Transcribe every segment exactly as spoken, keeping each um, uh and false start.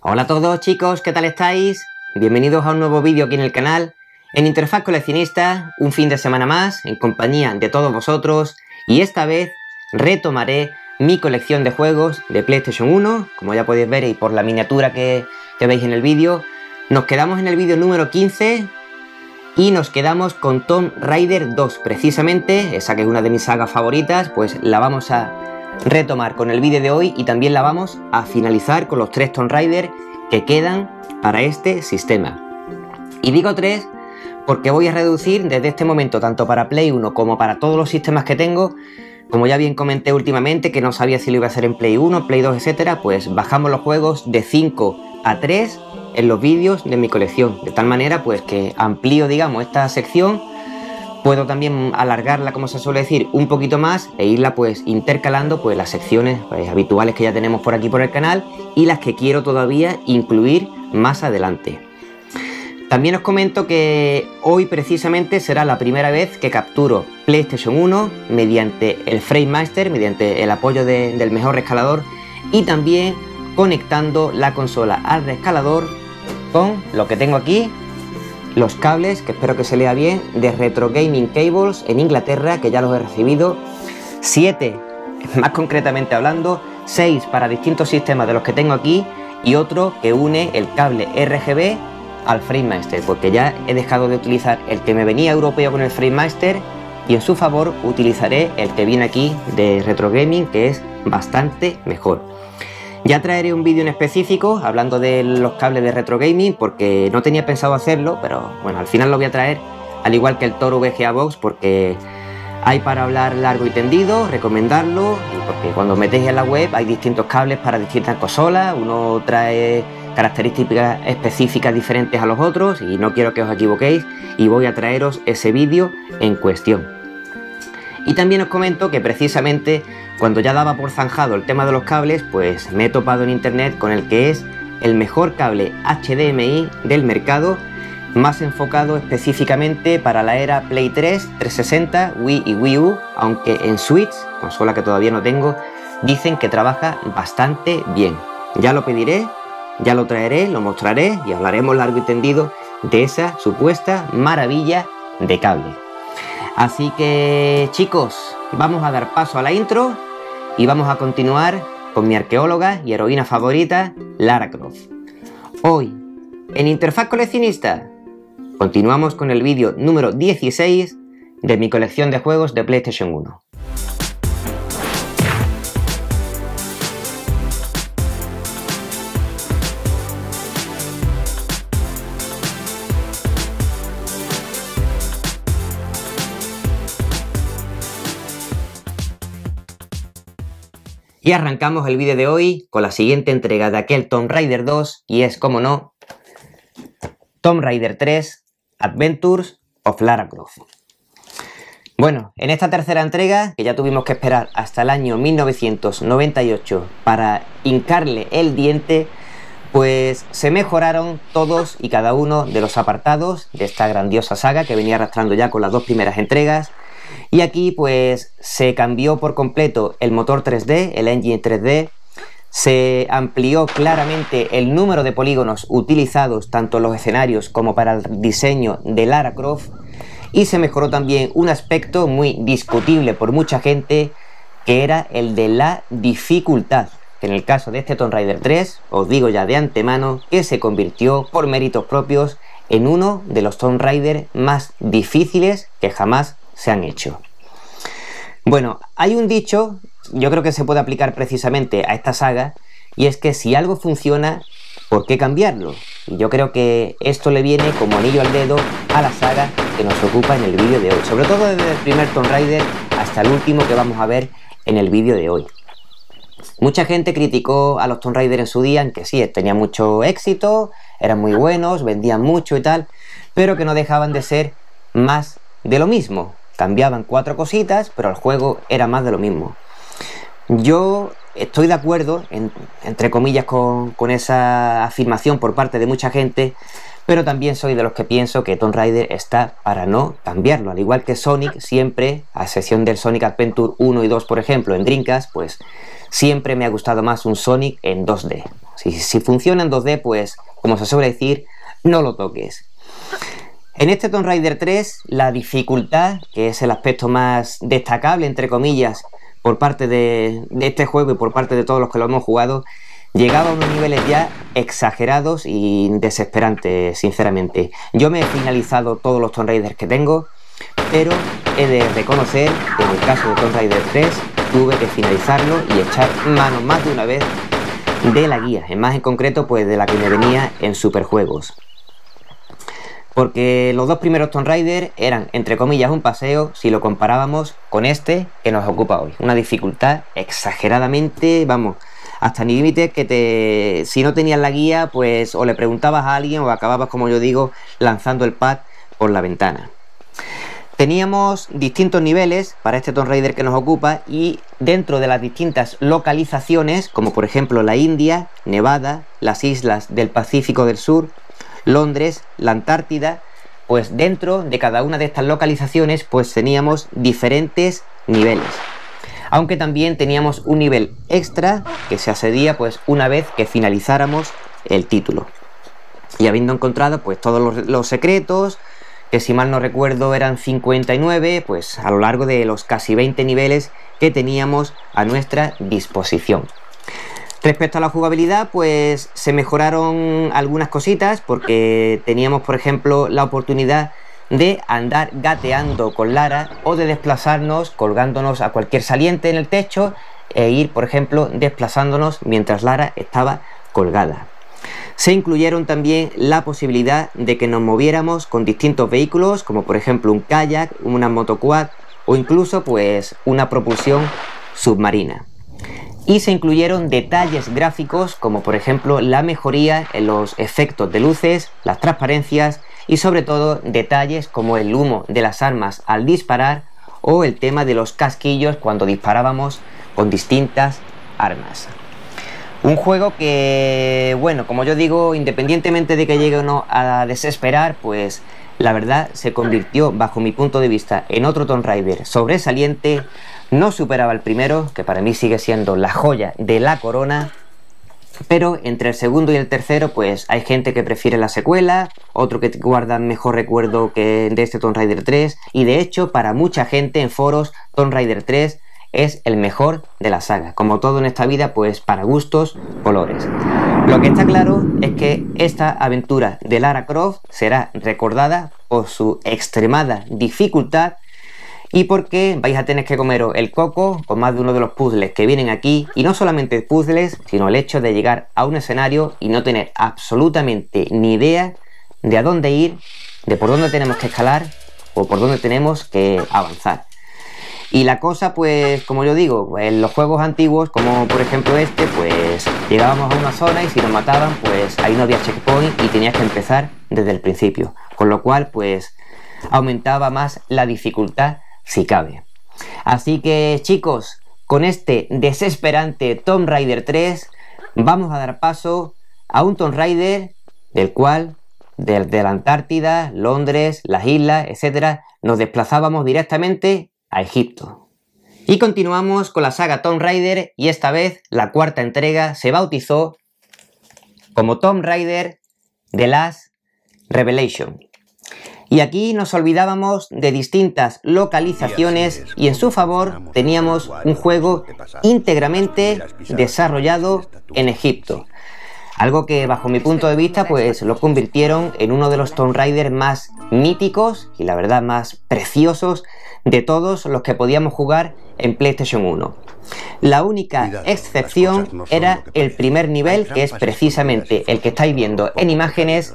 Hola a todos chicos, ¿qué tal estáis? Bienvenidos a un nuevo vídeo aquí en el canal. En Interfaz Coleccionista, un fin de semana más en compañía de todos vosotros, y esta vez retomaré mi colección de juegos de PlayStation uno. Como ya podéis ver y por la miniatura que, que veis en el vídeo, nos quedamos en el vídeo número quince y nos quedamos con Tomb Raider dos, precisamente, esa que es una de mis sagas favoritas. Pues la vamos a retomar con el vídeo de hoy y también la vamos a finalizar con los tres Tomb Raider que quedan para este sistema. Y digo tres porque voy a reducir desde este momento, tanto para Play uno como para todos los sistemas que tengo. Como ya bien comenté últimamente, que no sabía si lo iba a hacer en Play uno, Play dos, etcétera, pues bajamos los juegos de cinco a tres en los vídeos de mi colección, de tal manera pues que amplío, digamos, esta sección. Puedo también alargarla, como se suele decir, un poquito más e irla pues intercalando pues las secciones pues, habituales que ya tenemos por aquí por el canal y las que quiero todavía incluir más adelante. También os comento que hoy precisamente será la primera vez que capturo PlayStation uno mediante el FrameMaster, mediante el apoyo de, del mejor rescalador, y también conectando la consola al rescalador con lo que tengo aquí, los cables, que espero que se lea bien, de Retro Gaming Cables en Inglaterra, que ya los he recibido, siete, más concretamente hablando, seis para distintos sistemas de los que tengo aquí, y otro que une el cable R G B al FrameMaster, porque ya he dejado de utilizar el que me venía europeo con el FrameMaster y en su favor utilizaré el que viene aquí de Retro Gaming, que es bastante mejor. Ya traeré un vídeo en específico hablando de los cables de Retro Gaming, porque no tenía pensado hacerlo, pero bueno, al final lo voy a traer, al igual que el Toro V G A Box, porque hay para hablar largo y tendido, recomendarlo, y porque cuando metéis en la web hay distintos cables para distintas consolas, uno trae características específicas diferentes a los otros y no quiero que os equivoquéis, y voy a traeros ese vídeo en cuestión. Y también os comento que precisamente cuando ya daba por zanjado el tema de los cables, pues me he topado en internet con el que es el mejor cable H D M I del mercado, más enfocado específicamente para la era Play tres, trescientos sesenta, Wii y Wii U, aunque en Switch, consola que todavía no tengo, dicen que trabaja bastante bien. Ya lo pediré, ya lo traeré, lo mostraré y hablaremos largo y tendido de esa supuesta maravilla de cable. Así que chicos, vamos a dar paso a la intro y vamos a continuar con mi arqueóloga y heroína favorita, Lara Croft. Hoy, en Interfaz Coleccionista, continuamos con el vídeo número dieciséis de mi colección de juegos de PlayStation uno. Y arrancamos el vídeo de hoy con la siguiente entrega de aquel Tomb Raider dos, y es, como no, Tomb Raider tres Adventures of Lara Croft. Bueno, en esta tercera entrega, que ya tuvimos que esperar hasta el año mil novecientos noventa y ocho para hincarle el diente, pues se mejoraron todos y cada uno de los apartados de esta grandiosa saga que venía arrastrando ya con las dos primeras entregas. Y aquí pues se cambió por completo el motor tres D, el engine tres D, se amplió claramente el número de polígonos utilizados tanto en los escenarios como para el diseño de Lara Croft, y se mejoró también un aspecto muy discutible por mucha gente, que era el de la dificultad, que en el caso de este Tomb Raider tres, os digo ya de antemano que se convirtió por méritos propios en uno de los Tomb Raider más difíciles que jamás se han hecho. Bueno, hay un dicho, yo creo que se puede aplicar precisamente a esta saga, y es que si algo funciona, ¿por qué cambiarlo? Y yo creo que esto le viene como anillo al dedo a la saga que nos ocupa en el vídeo de hoy, sobre todo desde el primer Tomb Raider hasta el último que vamos a ver en el vídeo de hoy. Mucha gente criticó a los Tomb Raider en su día, en que sí, tenían mucho éxito, eran muy buenos, vendían mucho y tal, pero que no dejaban de ser más de lo mismo. Cambiaban cuatro cositas, pero el juego era más de lo mismo. Yo estoy de acuerdo, en, entre comillas, con, con esa afirmación por parte de mucha gente, pero también soy de los que pienso que Tomb Raider está para no cambiarlo. Al igual que Sonic, siempre, a excepción del Sonic Adventure uno y dos, por ejemplo, en Dreamcast, pues siempre me ha gustado más un Sonic en dos D. Si, si funciona en dos D, pues como se suele decir, no lo toques. En este Tomb Raider tres, la dificultad, que es el aspecto más destacable, entre comillas, por parte de, de este juego y por parte de todos los que lo hemos jugado, llegaba a unos niveles ya exagerados y desesperantes, sinceramente. Yo me he finalizado todos los Tomb Raider que tengo, pero he de reconocer que en el caso de Tomb Raider tres tuve que finalizarlo y echar mano más de una vez de la guía, en más en concreto pues de la que me venía en Superjuegos. Porque los dos primeros Tomb Raider eran, entre comillas, un paseo si lo comparábamos con este que nos ocupa hoy. Una dificultad exageradamente, vamos, hasta límites que te, si no tenías la guía, pues o le preguntabas a alguien o acababas, como yo digo, lanzando el pad por la ventana. Teníamos distintos niveles para este Tomb Raider que nos ocupa y dentro de las distintas localizaciones, como por ejemplo la India, Nevada, las islas del Pacífico del Sur, Londres, la Antártida, pues dentro de cada una de estas localizaciones pues teníamos diferentes niveles. Aunque también teníamos un nivel extra que se accedía pues una vez que finalizáramos el título. Y habiendo encontrado pues todos los, los secretos, que si mal no recuerdo eran cincuenta y nueve, pues a lo largo de los casi veinte niveles que teníamos a nuestra disposición. Respecto a la jugabilidad, pues se mejoraron algunas cositas porque teníamos, por ejemplo, la oportunidad de andar gateando con Lara o de desplazarnos colgándonos a cualquier saliente en el techo e ir, por ejemplo, desplazándonos mientras Lara estaba colgada. Se incluyeron también la posibilidad de que nos moviéramos con distintos vehículos, como por ejemplo un kayak, una motoquad o incluso pues una propulsión submarina. Y se incluyeron detalles gráficos como por ejemplo la mejoría en los efectos de luces, las transparencias y sobre todo detalles como el humo de las armas al disparar o el tema de los casquillos cuando disparábamos con distintas armas. Un juego que, bueno, como yo digo, independientemente de que llegue o no a desesperar, pues la verdad se convirtió, bajo mi punto de vista, en otro Tomb Raider sobresaliente. No superaba el primero, que para mí sigue siendo la joya de la corona, pero entre el segundo y el tercero pues hay gente que prefiere la secuela, otro que guarda mejor recuerdo que de este Tomb Raider tres, y de hecho para mucha gente en foros Tomb Raider tres es el mejor de la saga. Como todo en esta vida, pues para gustos, colores. Lo que está claro es que esta aventura de Lara Croft será recordada por su extremada dificultad y porque vais a tener que comeros el coco con más de uno de los puzzles que vienen aquí, y no solamente puzzles, sino el hecho de llegar a un escenario y no tener absolutamente ni idea de a dónde ir, de por dónde tenemos que escalar o por dónde tenemos que avanzar. Y la cosa, pues, como yo digo, en los juegos antiguos, como por ejemplo este, pues llegábamos a una zona y si nos mataban, pues ahí no había checkpoint y tenías que empezar desde el principio. Con lo cual, pues, aumentaba más la dificultad si cabe. Así que, chicos, con este desesperante Tomb Raider tres, vamos a dar paso a un Tomb Raider del cual, desde la Antártida, Londres, las islas, etcétera, nos desplazábamos directamente a Egipto. Y continuamos con la saga Tomb Raider y esta vez la cuarta entrega se bautizó como Tomb Raider The Last Revelation. Y aquí nos olvidábamos de distintas localizaciones y en su favor teníamos un juego íntegramente desarrollado en Egipto. Algo que bajo mi punto de vista pues lo convirtieron en uno de los Tomb Raider más míticos y la verdad más preciosos de todos los que podíamos jugar en PlayStation uno. La única excepción era el primer nivel, que es precisamente el que estáis viendo en imágenes,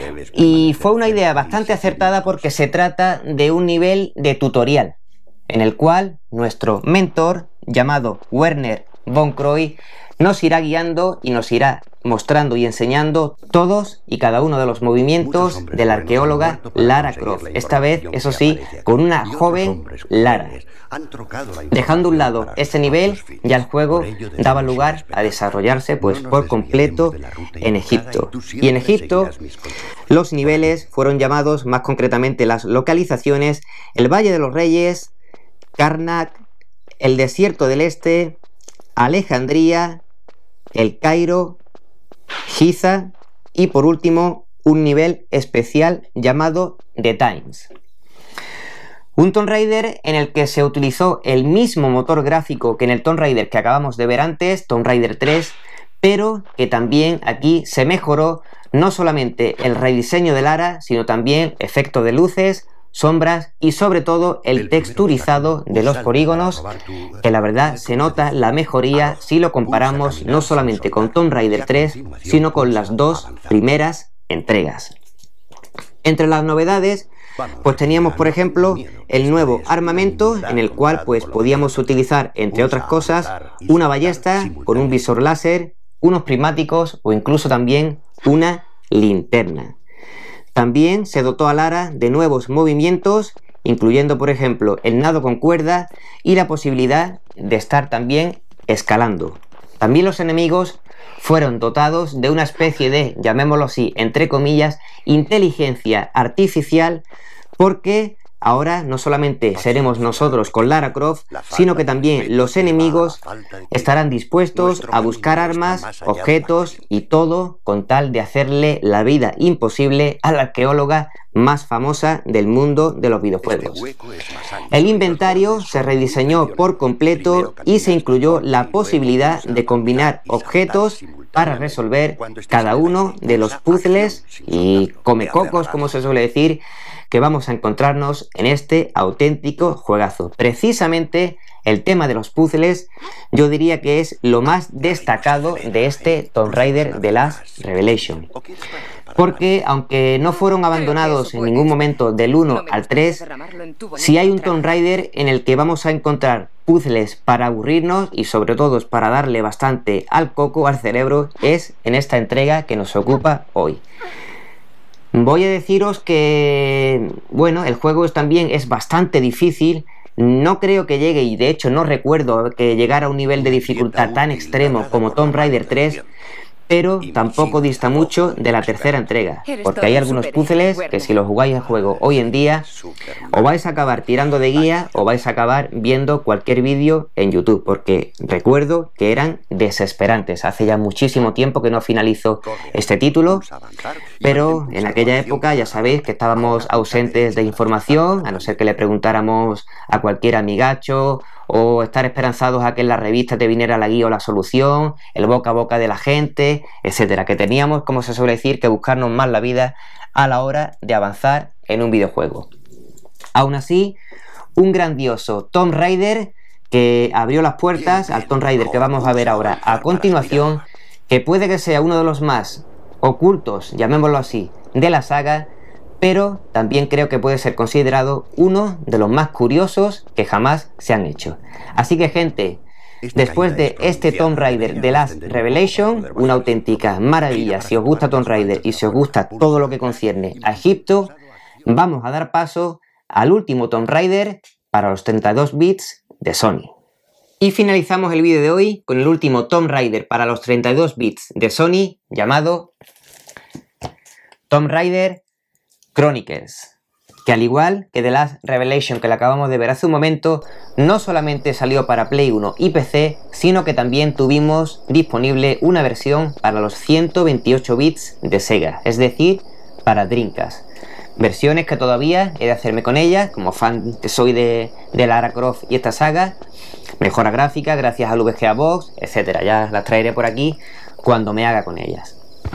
y fue una idea bastante acertada porque se trata de un nivel de tutorial en el cual nuestro mentor, llamado Werner von Croy, nos irá guiando y nos irá mostrando y enseñando todos y cada uno de los movimientos de la arqueóloga Lara Croft. Esta vez, eso sí, con una joven Lara. Dejando a un lado este nivel, ya el juego daba lugar a desarrollarse pues por completo en Egipto. Y en Egipto los niveles fueron llamados, más concretamente las localizaciones, el Valle de los Reyes, Karnak, el Desierto del Este, Alejandría, El Cairo Giza y por último un nivel especial llamado The Times. Un Tomb Raider en el que se utilizó el mismo motor gráfico que en el Tomb Raider que acabamos de ver antes, Tomb Raider tres, pero que también aquí se mejoró no solamente el rediseño de Lara, sino también efectos de luces, sombras y sobre todo el texturizado de los polígonos, que la verdad se nota la mejoría si lo comparamos no solamente con Tomb Raider tres, sino con las dos primeras entregas. Entre las novedades, pues teníamos por ejemplo el nuevo armamento en el cual pues podíamos utilizar entre otras cosas una ballesta con un visor láser, unos prismáticos o incluso también una linterna. También se dotó a Lara de nuevos movimientos, incluyendo por ejemplo el nado con cuerda y la posibilidad de estar también escalando. También los enemigos fueron dotados de una especie de, llamémoslo así, entre comillas, inteligencia artificial, porque ahora no solamente seremos nosotros con Lara Croft, sino que también los enemigos estarán dispuestos a buscar armas, objetos y todo con tal de hacerle la vida imposible a la arqueóloga más famosa del mundo de los videojuegos. El inventario se rediseñó por completo y se incluyó la posibilidad de combinar objetos para resolver cada uno de los puzzles y comecocos, como se suele decir, que vamos a encontrarnos en este auténtico juegazo. Precisamente el tema de los puzzles yo diría que es lo más destacado de este Tomb Raider The Last Revelation, porque aunque no fueron abandonados en ningún momento del uno al tres, si hay un Tomb Raider en el que vamos a encontrar puzzles para aburrirnos y sobre todo para darle bastante al coco, al cerebro, es en esta entrega que nos ocupa hoy. Voy a deciros que, bueno, el juego es, también es bastante difícil. No creo que llegue, y de hecho no recuerdo que llegara a un nivel de dificultad tan extremo como Tomb Raider tres, pero tampoco dista mucho de la tercera entrega, porque hay algunos puzzles que si los jugáis el juego hoy en día, o vais a acabar tirando de guía o vais a acabar viendo cualquier vídeo en YouTube, porque recuerdo que eran desesperantes. Hace ya muchísimo tiempo que no finalizo este título, pero en aquella época ya sabéis que estábamos ausentes de información, a no ser que le preguntáramos a cualquier amigacho o estar esperanzados a que en la revista te viniera la guía o la solución, el boca a boca de la gente, etcétera, que teníamos, como se suele decir, que buscarnos más la vida a la hora de avanzar en un videojuego. Aún así, un grandioso Tomb Raider que abrió las puertas al Tomb Raider que vamos a ver ahora a continuación, que puede que sea uno de los más ocultos, llamémoslo así, de la saga, pero también creo que puede ser considerado uno de los más curiosos que jamás se han hecho. Así que, gente, después de este Tomb Raider The Last Revelation, una auténtica maravilla, si os gusta Tomb Raider y si os gusta todo lo que concierne a Egipto, vamos a dar paso al último Tomb Raider para los treinta y dos bits de Sony. Y finalizamos el vídeo de hoy con el último Tomb Raider para los treinta y dos bits de Sony, llamado Tomb Raider Chronicles, que al igual que The Last Revelation que le acabamos de ver hace un momento, no solamente salió para Play uno y P C, sino que también tuvimos disponible una versión para los ciento veintiocho bits de Sega, es decir, para Dreamcast. Versiones que todavía he de hacerme con ellas, como fan que soy de, de Lara Croft y esta saga, mejora gráfica gracias al V G A Box, etcétera. Ya las traeré por aquí cuando me haga con ellas.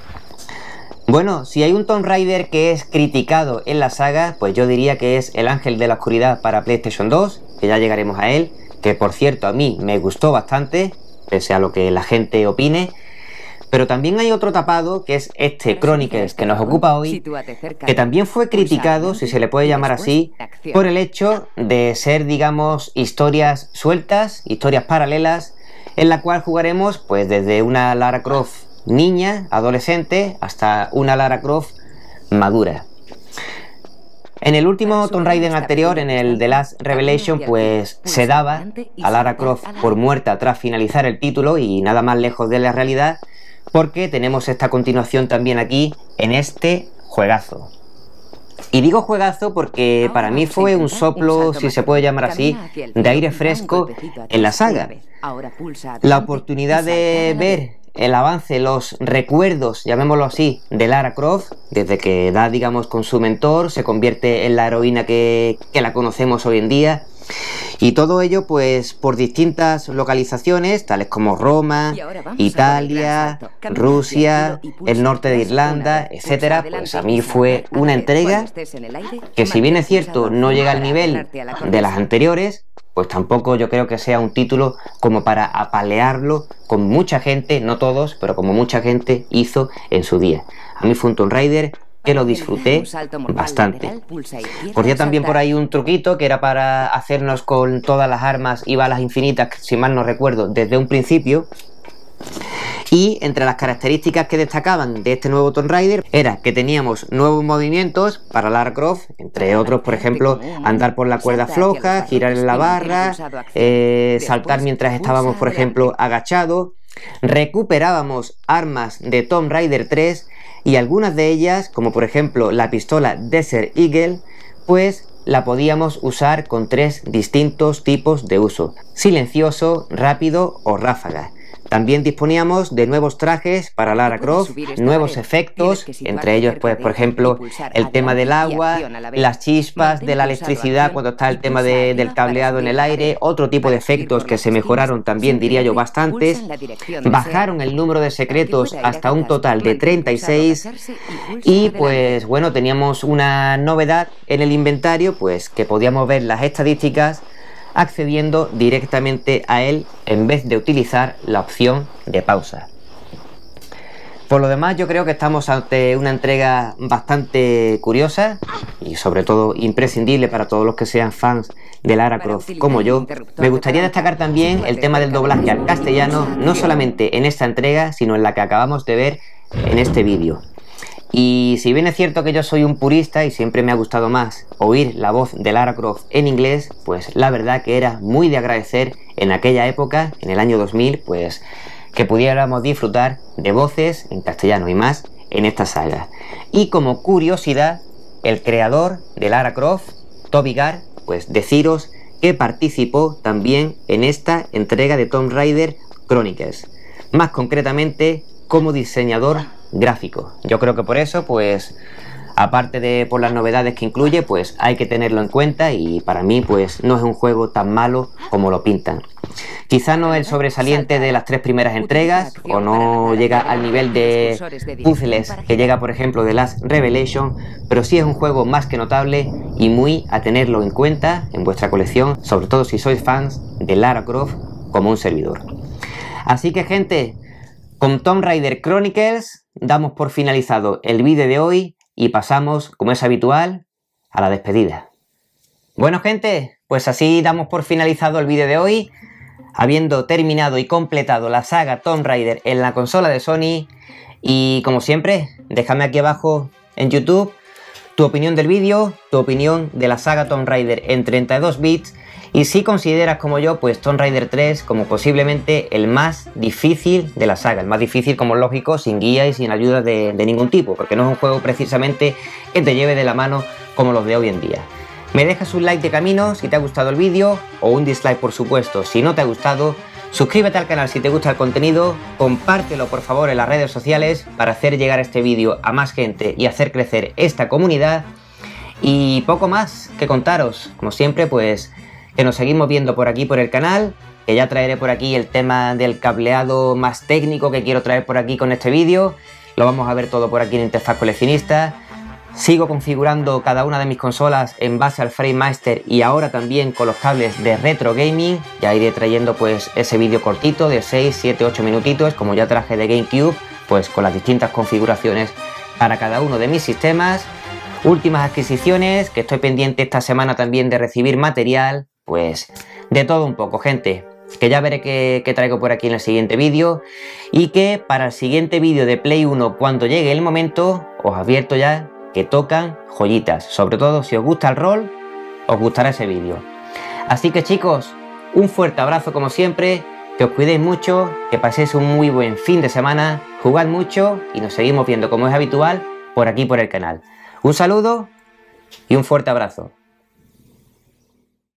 Bueno, si hay un Tomb Raider que es criticado en la saga, pues yo diría que es El Ángel de la Oscuridad para PlayStation dos, que ya llegaremos a él, que por cierto a mí me gustó bastante, pese a lo que la gente opine. Pero también hay otro tapado, que es este Chronicles que nos ocupa hoy, que también fue criticado, si se le puede llamar así, por el hecho de ser, digamos, historias sueltas, historias paralelas, en la cual jugaremos pues desde una Lara Croft niña, adolescente, hasta una Lara Croft madura. En el último Tomb Raider anterior, en el The Last Revelation, pues se daba a Lara Croft por muerta tras finalizar el título, y nada más lejos de la realidad, porque tenemos esta continuación también aquí en este juegazo. Y digo juegazo porque para mí fue un soplo, si se puede llamar así, de aire fresco en la saga. La oportunidad de ver el avance, los recuerdos, llamémoslo así, de Lara Croft, desde que da, digamos, con su mentor, se convierte en la heroína que, que la conocemos hoy en día. Y todo ello pues por distintas localizaciones, tales como Roma, Italia, Rusia, el norte de Irlanda, etcétera. Pues a mí fue una entrega que, si bien es cierto no llega al nivel de las anteriores, pues tampoco yo creo que sea un título como para apalearlo como mucha gente, no todos, pero como mucha gente hizo en su día. A mí fue un Tomb Raider que lo disfruté bastante. Ponía también por ahí un truquito que era para hacernos con todas las armas y balas infinitas, si mal no recuerdo, desde un principio. Y entre las características que destacaban de este nuevo Tomb Raider era que teníamos nuevos movimientos para Lara Croft, entre otros, por ejemplo, andar por la cuerda floja, girar en la barra, eh, saltar mientras estábamos, por ejemplo, agachados. Recuperábamos armas de Tomb Raider tres y algunas de ellas, como por ejemplo la pistola Desert Eagle, pues la podíamos usar con tres distintos tipos de uso: silencioso, rápido o ráfaga. También disponíamos de nuevos trajes para Lara Croft, nuevos efectos, entre ellos, pues, por ejemplo, el tema del agua, las chispas de la electricidad cuando está el tema de, del cableado en el aire, otro tipo de efectos que se mejoraron también, diría yo, bastantes. Bajaron el número de secretos hasta un total de treinta y seis y, pues, bueno, teníamos una novedad en el inventario, pues, que podíamos ver las estadísticas accediendo directamente a él en vez de utilizar la opción de pausa. Por lo demás, yo creo que estamos ante una entrega bastante curiosa y sobre todo imprescindible para todos los que sean fans de Lara Croft como yo. Me gustaría destacar también el tema del doblaje al castellano, no solamente en esta entrega, sino en la que acabamos de ver en este vídeo. Y si bien es cierto que yo soy un purista y siempre me ha gustado más oír la voz de Lara Croft en inglés, pues la verdad que era muy de agradecer en aquella época, en el año dos mil, pues que pudiéramos disfrutar de voces en castellano y más en esta saga. Y como curiosidad, el creador de Lara Croft, Toby Gard, pues deciros que participó también en esta entrega de Tomb Raider Chronicles, más concretamente como diseñador gráfico. Yo creo que por eso, pues, aparte de por las novedades que incluye, pues hay que tenerlo en cuenta, y para mí, pues, no es un juego tan malo como lo pintan. Quizá no es el sobresaliente de las tres primeras entregas, o no llega al nivel de puzzles que llega, por ejemplo, de Last Revelation, pero sí es un juego más que notable y muy a tenerlo en cuenta en vuestra colección, sobre todo si sois fans de Lara Croft como un servidor. Así que, gente, con Tomb Raider Chronicles damos por finalizado el vídeo de hoy y pasamos, como es habitual, a la despedida. Bueno, gente, pues así damos por finalizado el vídeo de hoy, habiendo terminado y completado la saga Tomb Raider en la consola de Sony. Y como siempre, déjame aquí abajo en YouTube tu opinión del vídeo, tu opinión de la saga Tomb Raider en treinta y dos bits, y si consideras como yo, pues Tomb Raider tres como posiblemente el más difícil de la saga, el más difícil, como es lógico, sin guía y sin ayuda de, de ningún tipo, porque no es un juego precisamente que te lleve de la mano como los de hoy en día. Me dejas un like de camino si te ha gustado el vídeo, o un dislike por supuesto si no te ha gustado. Suscríbete al canal si te gusta el contenido, compártelo por favor en las redes sociales para hacer llegar este vídeo a más gente y hacer crecer esta comunidad. Y poco más que contaros, como siempre, pues que nos seguimos viendo por aquí por el canal, que ya traeré por aquí el tema del cableado más técnico que quiero traer por aquí con este vídeo. Lo vamos a ver todo por aquí en Interfaz Coleccionista. Sigo configurando cada una de mis consolas en base al Frame Master y ahora también con los cables de Retro Gaming. Ya iré trayendo pues ese vídeo cortito de seis, siete, ocho minutitos, como ya traje de GameCube, pues con las distintas configuraciones para cada uno de mis sistemas. Últimas adquisiciones, que estoy pendiente esta semana también de recibir material. Pues de todo un poco, gente, que ya veré qué, qué traigo por aquí en el siguiente vídeo, y que para el siguiente vídeo de Play uno, cuando llegue el momento, os advierto ya que tocan joyitas. Sobre todo si os gusta el rol, os gustará ese vídeo. Así que, chicos, un fuerte abrazo como siempre, que os cuidéis mucho, que paséis un muy buen fin de semana, jugad mucho y nos seguimos viendo como es habitual por aquí por el canal. Un saludo y un fuerte abrazo.